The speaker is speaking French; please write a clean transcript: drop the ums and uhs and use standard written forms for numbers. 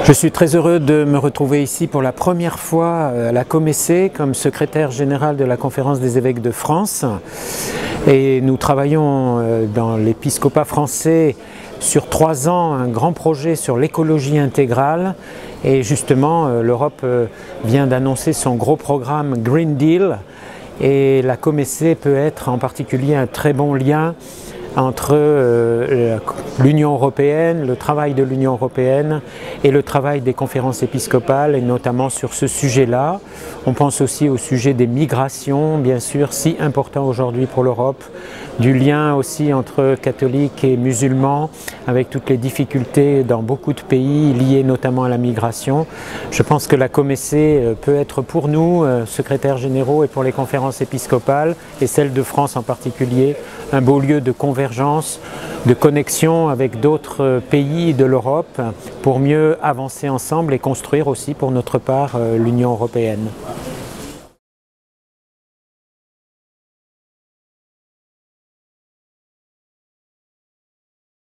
Je suis très heureux de me retrouver ici pour la première fois à la Comessé comme secrétaire général de la Conférence des évêques de France. Et nous travaillons dans l'épiscopat français sur 3 ans un grand projet sur l'écologie intégrale. Et justement, l'Europe vient d'annoncer son gros programme Green Deal. Et la Comessé peut être en particulier un très bon lien entre l'Union européenne, le travail de l'Union européenne et le travail des conférences épiscopales, et notamment sur ce sujet-là. On pense aussi au sujet des migrations, bien sûr, si important aujourd'hui pour l'Europe, du lien aussi entre catholiques et musulmans, avec toutes les difficultés dans beaucoup de pays liées notamment à la migration. Je pense que la Comessé peut être pour nous, secrétaires généraux, et pour les conférences épiscopales, et celle de France en particulier, un beau lieu de convergence, de connexion avec d'autres pays de l'Europe pour mieux avancer ensemble et construire aussi pour notre part l'Union européenne.